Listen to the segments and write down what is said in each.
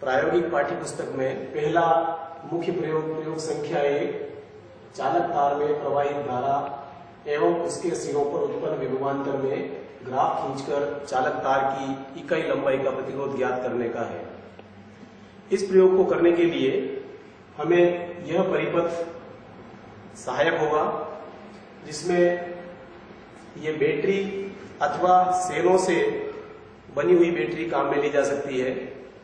प्रायोगिक पाठ्य पुस्तक में पहला मुख्य प्रयोग संख्या 1 चालक तार में प्रवाहित धारा एवं उसके सिरों पर उत्पन्न विभवांतर में ग्राफ खींचकर चालक तार की इकाई लंबाई का प्रतिरोध ज्ञात करने का है। इस प्रयोग को करने के लिए हमें यह परिपथ सहायक होगा, जिसमें ये बैटरी अथवा सेलों से बनी हुई बैटरी काम में ली जा सकती है।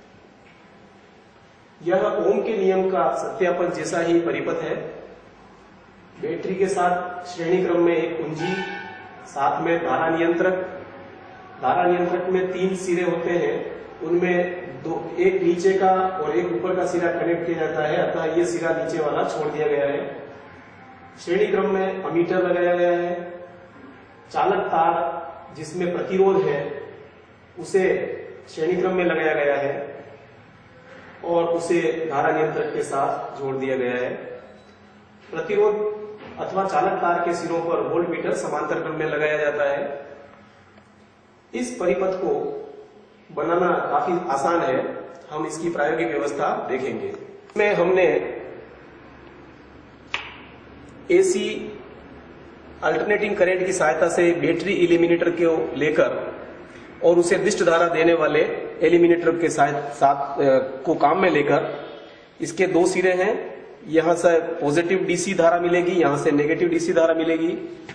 यह ओम के नियम का सत्यापन जैसा ही परिपथ है। बैटरी के साथ श्रेणी क्रम में एक कुंजी, साथ में धारा नियंत्रक में 3 सिरे होते हैं, उनमें एक नीचे का और एक ऊपर का सिरा कनेक्ट किया जाता है, अतः यह सिरा नीचे वाला छोड़ दिया गया है। श्रेणी क्रम में अमीटर लगाया गया है। चालक तार जिसमें प्रतिरोध है उसे श्रेणी क्रम में लगाया गया है और उसे धारा नियंत्रक के साथ जोड़ दिया गया है। प्रतिरोध अथवा चालक तार के सिरों पर वोल्ट मीटर समांतर क्रम में लगाया जाता है। इस परिपथ को बनाना काफी आसान है, हम इसकी प्रायोगिक व्यवस्था देखेंगे। इसमें हमने एसी अल्टरनेटिंग करंट की सहायता से बैटरी एलिमिनेटर को लेकर और उसे दिष्ट धारा देने वाले एलिमिनेटर के साथ को काम में लेकर इसके 2 सिरे हैं। यहां से पॉजिटिव डीसी धारा मिलेगी, यहां से नेगेटिव डीसी धारा मिलेगी।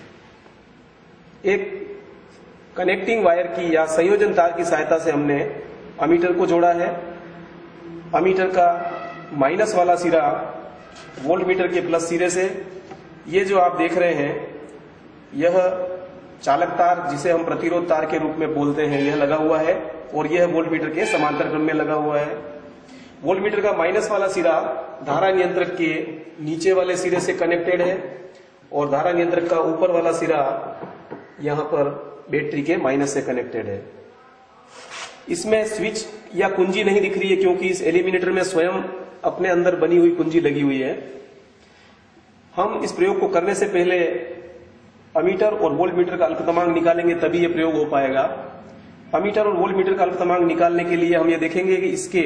एक कनेक्टिंग वायर की या संयोजन तार की सहायता से हमने अमीटर को जोड़ा है। अमीटर का माइनस वाला सिरा वोल्ट मीटर के प्लस सिरे से, ये जो आप देख रहे हैं यह चालक तार जिसे हम प्रतिरोध तार के रूप में बोलते हैं, यह लगा हुआ है और यह वोल्ट मीटर के समांतर क्रम में लगा हुआ है। वोल्ट मीटर का माइनस वाला सिरा धारा नियंत्रक के नीचे वाले सिरे से कनेक्टेड है और धारा नियंत्रक का ऊपर वाला सिरा यहां पर बैटरी के माइनस से कनेक्टेड है। इसमें स्विच या कुंजी नहीं दिख रही है क्योंकि इस एलिमिनेटर में स्वयं अपने अंदर बनी हुई कुंजी लगी हुई है। हम इस प्रयोग को करने से पहले अमीटर और वोल्ट मीटर का अल्पतमांक निकालेंगे, तभी यह प्रयोग हो पाएगा। अमीटर और वोल्ट मीटर का अल्पतमांक निकालने के लिए हम ये देखेंगे कि इसके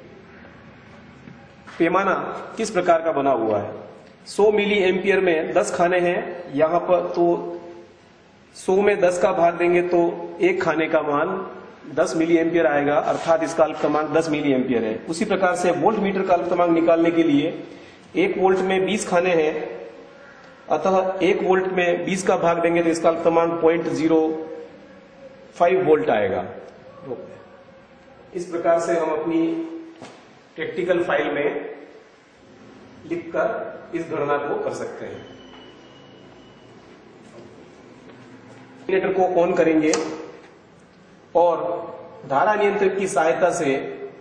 पैमाना किस प्रकार का बना हुआ है। 100 मिली एम्पियर में 10 खाने हैं, यहां पर तो 100 में 10 का भाग देंगे तो एक खाने का मान 10 मिली एम्पियर आएगा, अर्थात इसका अल्पतमांक 10 मिली एम्पियर है। उसी प्रकार से वोल्ट मीटर का अल्पतमांक निकालने के लिए 1 वोल्ट में 20 खाने हैं, अतः 1 वोल्ट में 20 का भाग देंगे तो इसका अल्पतमांक 0.05 वोल्ट आएगा। इस प्रकार से हम अपनी प्रैक्टिकल फाइल में लिखकर इस गणना को कर सकते हैं। जनरेटर को ऑन करेंगे और धारा नियंत्रक की सहायता से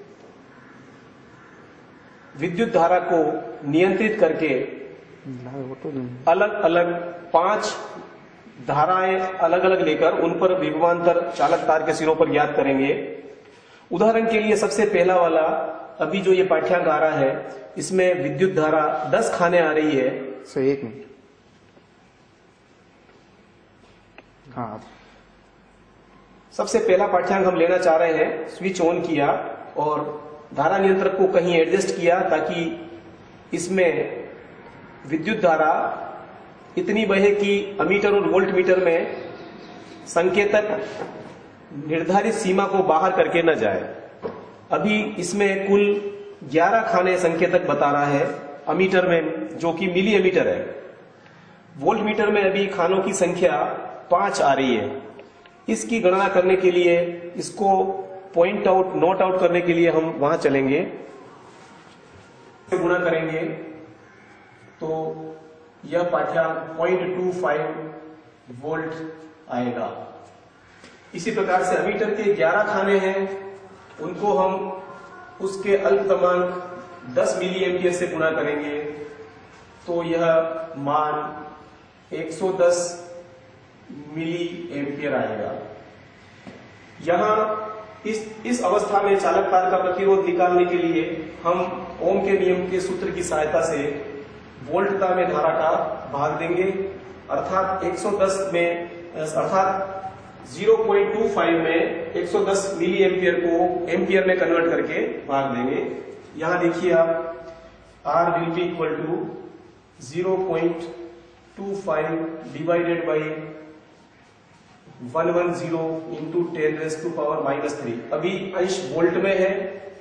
विद्युत धारा को नियंत्रित करके अलग अलग 5 धाराएं अलग अलग लेकर उन पर विभवांतर चालक तार के सिरों पर ज्ञात करेंगे। उदाहरण के लिए सबसे पहला वाला अभी जो ये पाठ्यांक आ रहा है, इसमें विद्युत धारा 10 खाने आ रही है। सर 1 मिनट, हाँ। सबसे पहला पाठ्यांक हम लेना चाह रहे हैं। स्विच ऑन किया और धारा नियंत्रक को कहीं एडजस्ट किया ताकि इसमें विद्युत धारा इतनी बहे कि अमीटर और वोल्ट मीटर में संकेतक निर्धारित सीमा को बाहर करके न जाए। अभी इसमें कुल 11 खाने संकेतक बता रहा है अमीटर में, जो कि मिली एमीटर है। वोल्ट मीटर में अभी खानों की संख्या 5 आ रही है। इसकी गणना करने के लिए, इसको पॉइंट आउट नोट आउट करने के लिए हम वहां चलेंगे, गुणा करेंगे तो यह पाठ्यांक 0.25 वोल्ट आएगा। इसी प्रकार से अमीटर के 11 खाने हैं, उनको हम उसके अल्पतमांक 10 मिली एम्पियर से गुणा करेंगे तो यह मान 110 मिली एम्पियर आएगा। यहां इस अवस्था में चालक तार का प्रतिरोध निकालने के लिए हम ओम के नियम के सूत्र की सहायता से वोल्टता में धारा का भाग देंगे, अर्थात 110 में, अर्थात 0.25 में 110 मिली एम्पियर को एम्पियर में कन्वर्ट करके भाग देंगे। यहां देखिए आप R will be equal to 0.25 divided by 110 into 10⁻³ अभी अंश वोल्ट में है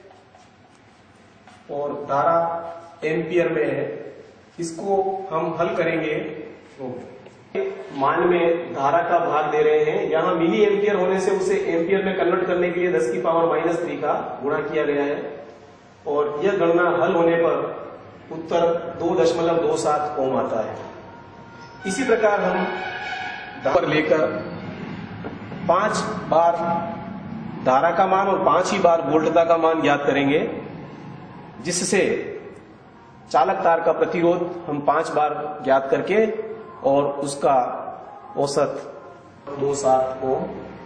और धारा एम्पियर में है। इसको हम हल करेंगे तो मान में धारा का भाग दे रहे हैं। यहां मिली एम्पियर होने से उसे एम्पियर में कन्वर्ट करने के लिए 10⁻³ का गुणा किया गया है और यह गणना हल होने पर उत्तर 2.27 ओम आता है। इसी प्रकार हम पर लेकर 5 बार धारा का मान और 5 ही बार वोल्टता का मान ज्ञात करेंगे, जिससे चालक तार का प्रतिरोध हम 5 बार ज्ञात करके और उसका औसत 27 ओम।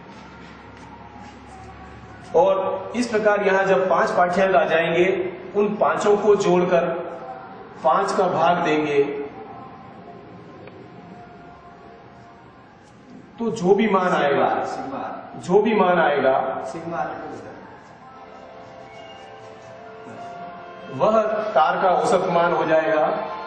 और इस प्रकार यहां जब 5 पाठ्यांक आ जाएंगे, उन पांचों को जोड़कर 5 का भाग देंगे तो जो भी मान आएगा वह तार का औसत मान हो जाएगा।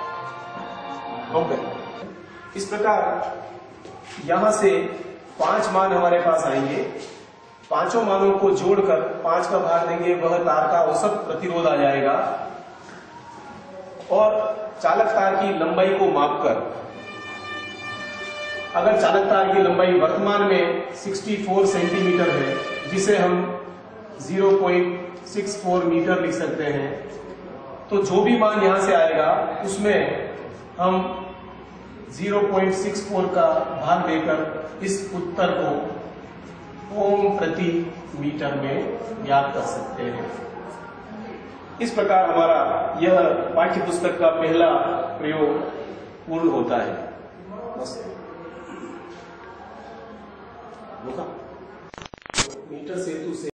इस प्रकार यहां से 5 मान हमारे पास आएंगे, पांचों मानों को जोड़कर 5 का भाग देंगे, वह तार का औसत प्रतिरोध आ जाएगा। और चालक तार की लंबाई को मापकर, अगर चालक तार की लंबाई वर्तमान में 64 सेंटीमीटर है, जिसे हम 0.64 मीटर लिख सकते हैं, तो जो भी मान यहां से आएगा उसमें हम 0.64 का भाग देकर इस उत्तर को ओम प्रति मीटर में ज्ञात कर सकते हैं। इस प्रकार हमारा यह पाठ्य पुस्तक का पहला प्रयोग पूर्ण होता है। मीटर सेतु से